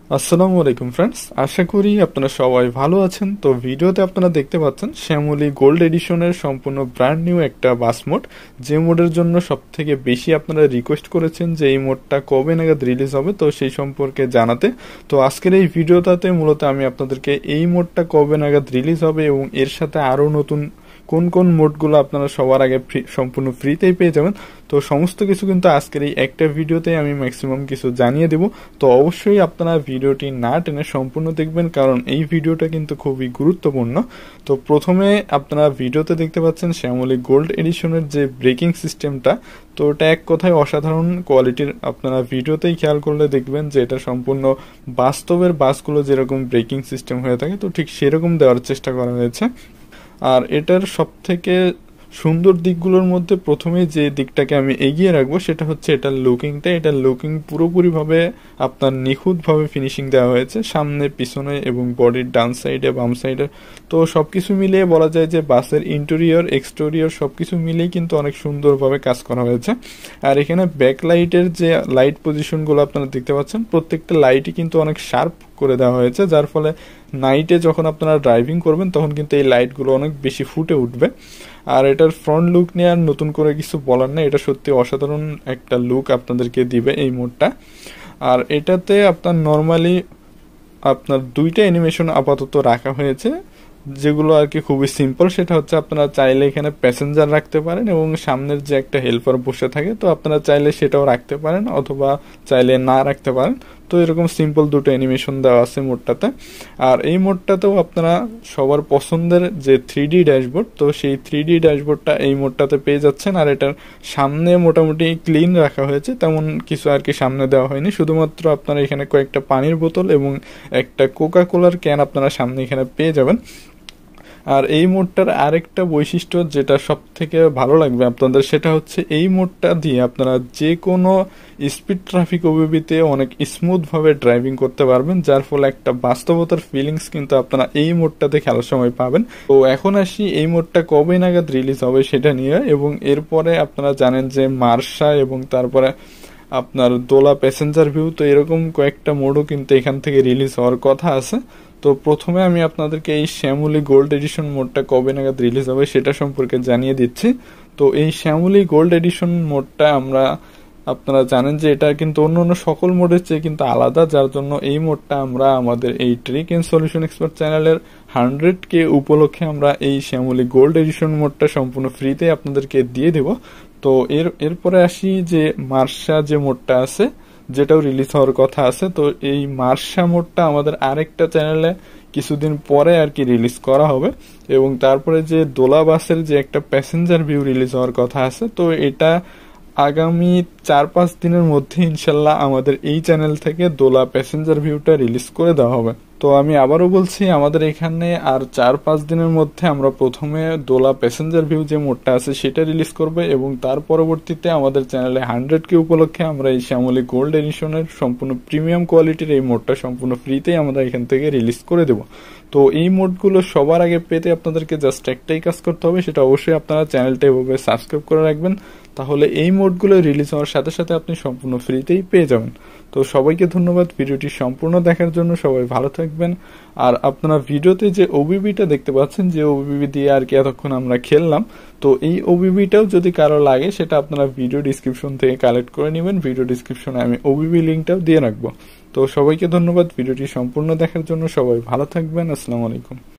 আসসালামুয়ালাইকুম friends, আশা করি আপনারা সবাই ভালো আছেন। তো ভিডিওতে আপনারা দেখতে পাচ্ছেন শ্যামলী গোল্ড এডিশনের সম্পূর্ণ ব্র্যান্ড নিউ একটা বাস মোড, যে মোডের জন্য সব থেকে বেশি আপনারা রিকোয়েস্ট করেছেন যে এই মোডটা কবে নাগাদ রিলিজ হবে, তো সেই সম্পর্কে জানাতে। তো আজকের এই ভিডিওটাতে মূলত আমি আপনাদেরকে এই মোডটা কবে নাগাদ রিলিজ হবে এবং এর সাথে আরও নতুন কোন কোন মোডগুলো আপনারা সবার আগে সম্পূর্ণ ফ্রিতেই পেয়ে যাবেন, তো সমস্ত কিছু কিন্তু আজকের এই একটা ভিডিওতে আমি ম্যাক্সিমাম কিছু জানিয়ে দেব। তো অবশ্যই আপনারা ভিডিওটি না টেনে সম্পূর্ণ দেখবেন, কারণ এই ভিডিওটা কিন্তু খুবই গুরুত্বপূর্ণ। তো প্রথমে আপনারা ভিডিওতে দেখতে পাচ্ছেন শ্যামলী গোল্ড এডিশনের যে ব্রেকিং সিস্টেমটা, তো এটা এক কথায় অসাধারণ কোয়ালিটির। আপনারা ভিডিওতেই খেয়াল করলে দেখবেন যে এটা সম্পূর্ণ বাস্তবের বাসগুলো যেরকম ব্রেকিং সিস্টেম হয়ে থাকে, তো ঠিক সেরকম দেওয়ার চেষ্টা করা হয়েছে। আর এটার সব থেকে সুন্দর দিকগুলোর মধ্যে প্রথমে যে দিকটাকে আমি এগিয়ে রাখবো সেটা হচ্ছে এটার লুকিংটা। এটার লুকিং পুরোপুরিভাবে আপনার নিখুঁতভাবে ফিনিশিং দেওয়া হয়েছে, সামনে পিছনে এবং বডির ডান সাইডে বাম সাইডে। তো সবকিছু মিলিয়ে বলা যায় যে বাসের ইন্টেরিয়র এক্সটেরিয়র সবকিছু মিলিয়ে কিন্তু অনেক সুন্দরভাবে কাজ করা হয়েছে। আর এখানে ব্যাকলাইটের যে লাইট পজিশনগুলো আপনারা দেখতে পাচ্ছেন, প্রত্যেকটা লাইটই কিন্তু অনেক শার্প করে দেওয়া হয়েছে, যার ফলে নাইটে যখন আপনারা ড্রাইভিং করবেন তখন কিন্তু এই লাইটগুলো অনেক বেশি ফুটে উঠবে। আর এটার ফ্রন্ট লুক নিয়ে আর নতুন করে কিছু বলার নেই, এটা সত্যি অসাধারণ একটা লুক আপনাদেরকে দিবে এই মোডটা। আর এটাতে আপনার নর্মালি আপনার দুইটা অ্যানিমেশন আপাতত রাখা হয়েছে, যেগুলো আর কি খুবই সিম্পল। সেটা হচ্ছে আপনারা চাইলে এখানে প্যাসেঞ্জার রাখতে পারেন এবং সামনের যে একটা হেল্পার বসে থাকে, তো আপনারা চাইলে সেটাও রাখতে পারেন অথবা চাইলে না রাখতে পারেন। তো এরকম সিম্পল দুটো অ্যানিমেশন দেওয়া আছে মোডটাতে। আর এই মোডটাতেও আপনারা সবার পছন্দের যে 3D ড্যাশবোর্ড, তো সেই 3D ড্যাশবোর্ডটা এই মোডটাতে পেয়ে যাচ্ছেন। আর এটার সামনে মোটামুটি ক্লিন রাখা হয়েছে, তেমন কিছু আর কি সামনে দেওয়া হয়নি, শুধুমাত্র আপনারা এখানে কয়েকটা পানির বোতল এবং একটা কোকা কোলার ক্যান আপনারা সামনে এখানে পেয়ে যাবেন। আর এই মোডটার আরেকটা বৈশিষ্ট্য যেটা সব থেকে ভালো লাগবে আপনাদের, সেটা হচ্ছে এই মোডটা দিয়ে আপনারা যে কোনো স্পিড ট্রাফিক ওবিবিতে অনেক স্মুথভাবে ড্রাইভিং করতে পারবেন, যার ফলে একটা বাস্তবতার ফিলিংস কিন্তু আপনারা এই মোডটাতে খেলার সময় পাবেন। তো এখন আসি এই মোডটা কবে নাগাদ রিলিজ হবে সেটা নিয়ে। এবং এরপরে আপনারা জানেন যে মার্শা এবং তারপরে আপনার দোলা প্যাসেঞ্জার ভিউ, তো এরকম কয়েকটা মোডও কিন্তু এখান থেকে রিলিজ হওয়ার কথা আছে। তো প্রথমে আমি আপনাদেরকে এই শ্যামলী গোল্ড এডিশন মোডটা কবে নাগাদ রিলিজ হবে সেটা সম্পর্কে জানিয়ে দিচ্ছি। তো এই শ্যামলী গোল্ড এডিশন মোডটা আপনারা জানেন যে এটা কিন্তু অন্য সকল মোডের চেয়ে কিন্তু আলাদা, যার জন্য এই মোডটা আমরা আমাদের এই ট্রিক এন্ড সলিউশন এক্সপার্ট চ্যানেলের 100K উপলক্ষে আমরা এই শ্যামলী গোল্ড এডিশন মোডটা সম্পূর্ণ ফ্রিতে আপনাদেরকে দিয়ে দেব। তো এরপরে আসি যে মার্শা যে মোডটা আছে, যেটাও রিলিজ হওয়ার কথা আছে। তো এই মার্শা মোডটা আমাদের আরেকটা চ্যানেলে কিছুদিন পরে আর কি রিলিজ করা হবে। এবং তারপরে যে দোলা বাসের যে একটা প্যাসেঞ্জার ভিউ রিলিজ হওয়ার কথা আছে, তো এটা আগামী 4-5 দিনের মধ্যে ইনশাল্লাহ আমাদের এই চ্যানেল থেকে দোলা প্যাসেঞ্জার ভিউটা রিলিজ করে দেওয়া হবে। তো আমি আবারও বলছি, আমাদের এখানে আর 4-5 দিনের মধ্যে আমরা প্রথমে দোলা প্যাসেঞ্জার ভিউ যে মোডটা আছে সেটা রিলিজ করবে, এবং তার পরবর্তীতে আমাদের চ্যানেলে 100K উপলক্ষে আমরা এই শ্যামলী গোল্ড এডিশনের সম্পূর্ণ প্রিমিয়াম কোয়ালিটির এই মোডটা সম্পূর্ণ ফ্রিতেই আমরা এখান থেকে রিলিজ করে দেব। তো এই মোডগুলো সবার আগে পেতে আপনাদেরকে জাস্ট একটাই কাজ করতে হবে, সেটা অবশ্যই আপনারা চ্যানেলটা এভাবে সাবস্ক্রাইব করে রাখবেন, তাহলে এই মোডগুলো রিলিজ হওয়ার সাথে সাথে আপনি সম্পূর্ণ ফ্রিতেই পেয়ে যাবেন। তো সবাইকে ধন্যবাদ ভিডিওটি সম্পূর্ণ দেখার জন্য, সবাই ভালো থাকবেন। আর আপনারা ভিডিওতে যে ওবিবিটা দেখতে পাচ্ছেন, যে ওবিবি দিয়ে আর কি এতক্ষণ আমরা খেললাম, তো এই ওবিবিটাও যদি কারো লাগে সেটা আপনারা ভিডিও ডিসক্রিপশন থেকে কালেক্ট করে নেবেন। ভিডিও ডিসক্রিপশনে আমি ওবিবি লিঙ্কটাও দিয়ে রাখবো। তো সবাইকে ধন্যবাদ ভিডিওটি সম্পূর্ণ দেখার জন্য, সবাই ভালো থাকবেন। আসসালামু আলাইকুম।